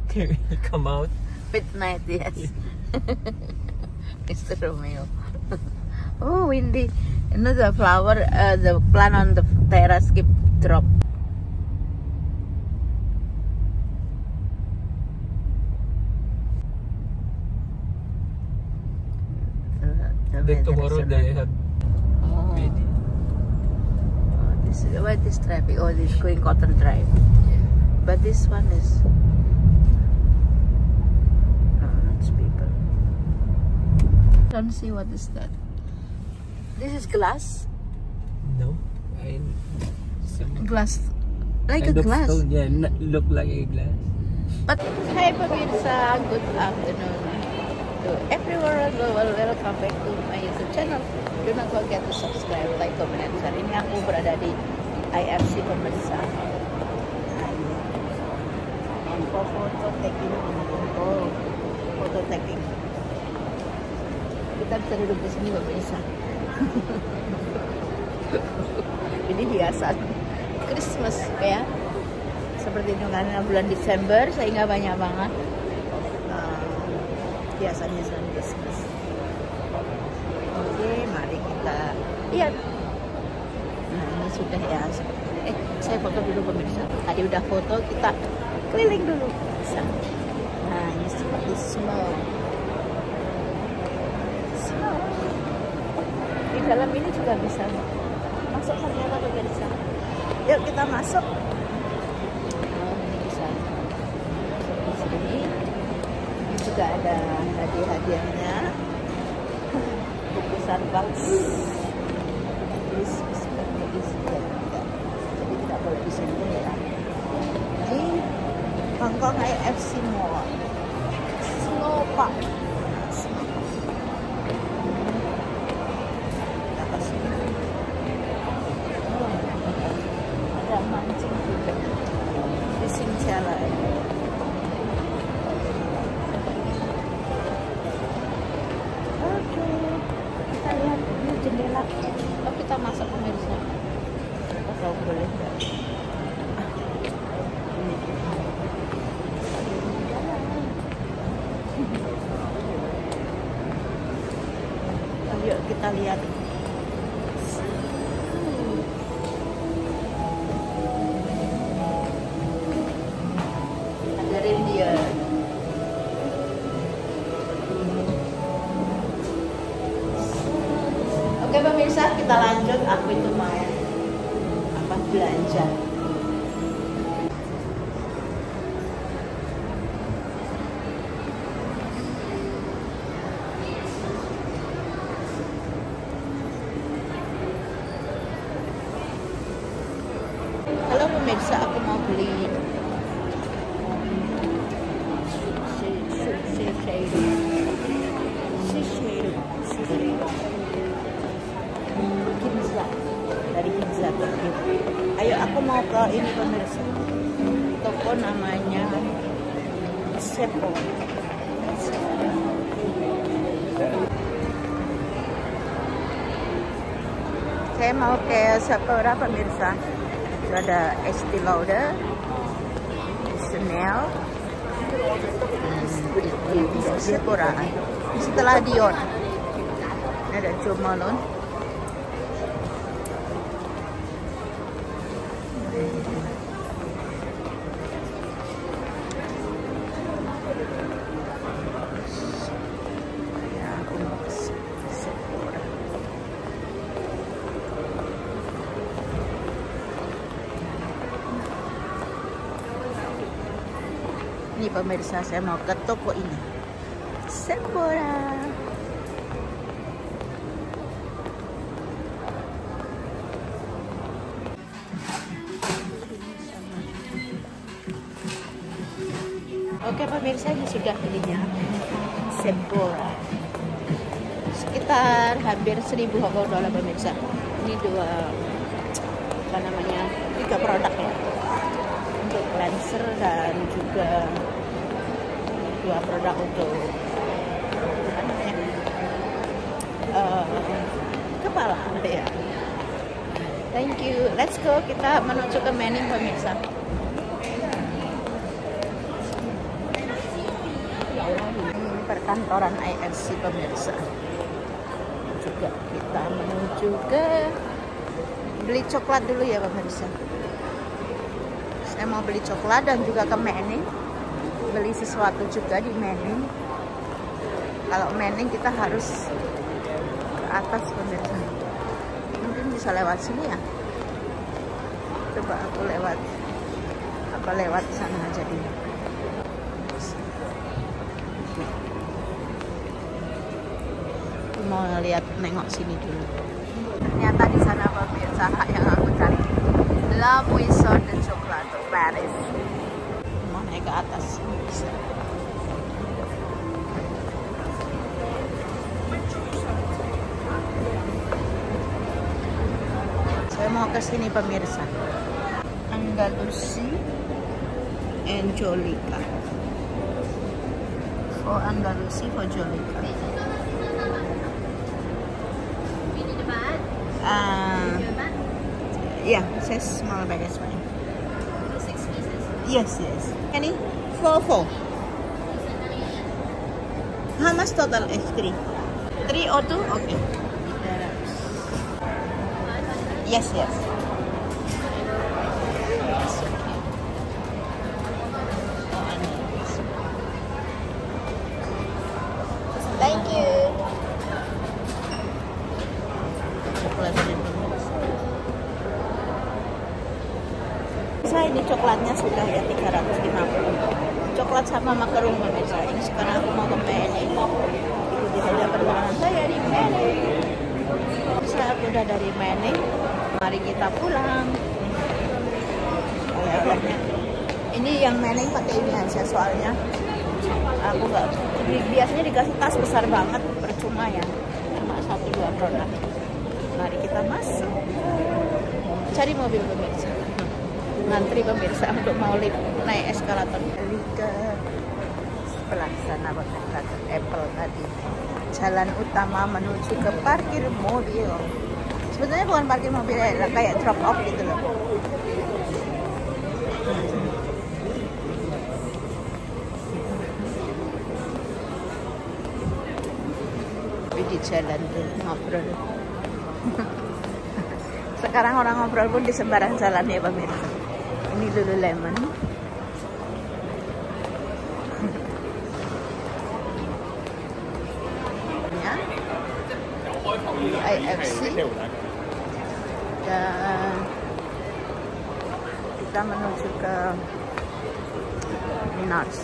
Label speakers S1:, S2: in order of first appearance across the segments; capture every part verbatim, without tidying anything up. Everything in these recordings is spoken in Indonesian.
S1: He come out.
S2: Midnight, yes. Mister Romeo. Oh, windy. You know the flower, uh, the plant on the terrace keep drop. The, the
S1: Then tomorrow they have.
S2: Oh. Oh, this what is traffic? Oh, this is going Cotton Drive.
S1: Yeah.
S2: But this one is. Don't see what is that. This is glass.
S1: No, I. Some,
S2: Glass, like
S1: I
S2: a
S1: look
S2: glass.
S1: So, yeah, n- look like a glass.
S2: But hi, pemirsa. Good afternoon to everyone around the world. Welcome back to my YouTube channel. Do not forget to subscribe, like, comment, and share. Ini aku berada di I F C pemirsa. And for photo taking, oh, photo taking. Kita bisa duduk di sini pemirsa. Ini hiasan Christmas ya, seperti itu karena bulan Desember sehingga banyak banget uh, hiasan-hiasan Christmas. Oke, mari kita lihat. Nah, ini sudah ya seperti ini. Eh, saya foto dulu pemirsa. Tadi udah foto, kita keliling dulu pemirsa. Nah, ini seperti smoke. Di dalam ini juga bisa masuk ternyata pemirsa. Yuk kita masuk. Oh, ini bisa masuk di sini. Ini juga ada hadiah-hadiahnya. Bungkusan box. Christmas seperti ini. Jadi tidak boleh di sini ya. Di Hong Kong I F C Mall. Snow Park. Mancing juga di Singcala. Oke, kita lihat ini jendela. Oh, kita masuk pemirsa. Kita tahu boleh nggak? Ayo kita lihat. Dia oke pemirsa, kita lanjut. Aku itu mau apa belanja. Halo pemirsa, aku mau beli Ginza dari Ginza. Ayo, aku mau ke ini pemirsa. Toko namanya Sephora. Saya mau ke Sephora pemirsa. Itu ada Estee Lauder, Chanel, Sephora. Setelah Dior, ini ada Jo Malone. Ya, aku mau ke Sephora. Ini pemirsa, saya mau ke toko ini, Sephora. Oke pemirsa, ini sudah belinya Sephora. Sekitar hampir seribu Hong Kong dollar pemirsa. Ini dua apa namanya tiga produk ya, untuk cleanser dan juga dua produk untuk apa namanya uh, kepala ya. Thank you. Let's go, kita menuju ke Manning pemirsa. perkantoran I F C pemirsa. Juga kita menuju ke beli coklat dulu ya pemirsa. Saya mau beli coklat dan juga ke Manning, beli sesuatu juga di Manning. Kalau Manning kita harus ke atas pemirsa. Mungkin bisa lewat sini ya. Coba aku lewat apa lewat sana aja dulu. Mau lihat nengok sini dulu. Ternyata di sana pemirsa yang aku cari La Maison de Chocolat Paris. Mau naik ke atas bisa. Saya mau ke sini pemirsa. Andalusi and Jolica. For Andalusi for Jolica. Uh, yeah, it says small bag is fine. Six pieces? Yes, yes. Any? Four, four. How much total is three? Three or two? Okay. Yes, yes. Thank you. Saya ini coklatnya sudah ya tiga ratus lima puluh. Coklat sama makaroni pemirsa. Ini sekarang aku mau ke Manning. Ikuti saja perjalanan saya di Manning. Saya udah dari Manning. Mari kita pulang. Oleh-olehnya. Ini yang Manning pakai ini aja soalnya. Aku nggak. Biasanya dikasih tas besar banget, percuma ya. Cuma satu dua produk. Mari kita masuk. Cari mobil pemirsa. Ngantri pemirsa untuk mau lift naik eskalator balik ke sebelah sana pemirsa ke Apple tadi. Jalan utama menuju ke parkir mobil. Sebenarnya bukan parkir mobil ya, kayak drop off gitu loh. Tapi di jalan tuh ngobrol. Sekarang orang ngobrol pun di sembarang jalan ya pemirsa. Ini Lululemon. Ya. I F C. Dan kita menuju ke Nars.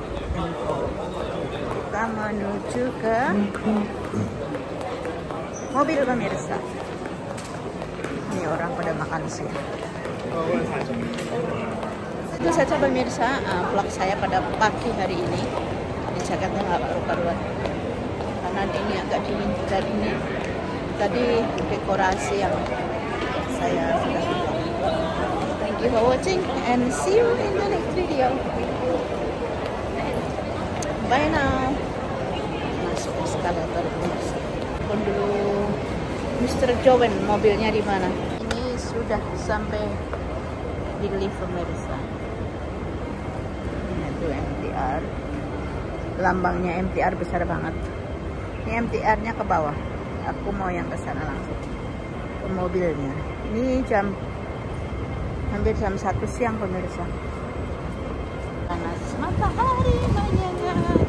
S2: Kita menuju ke mobil pemirsa. Ini orang pada makan siang. Itu saja pemirsa uh, vlog saya pada pagi hari ini. Di Jakarta nggak perlu-perluan karena ini agak dingin juga ini. Tadi dekorasi yang saya sudah buat. Thank you for watching and see you in the next video. Bye now. Masuk eskalator pemirsa. Pun dulu Mister Jowen mobilnya di mana? Ini sudah sampai di lift pemirsa. Ini tuh M T R. Lambangnya M T R besar banget. Ini M T R-nya ke bawah. Aku mau yang ke sana langsung. Ke mobilnya. Ini jam hampir jam satu siang pemirsa. Panas matahari menyengat.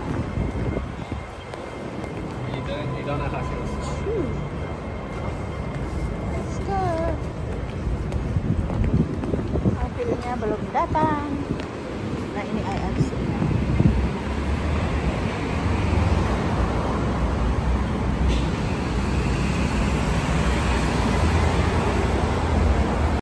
S2: Mobilnya belum datang. Nah ini I R C.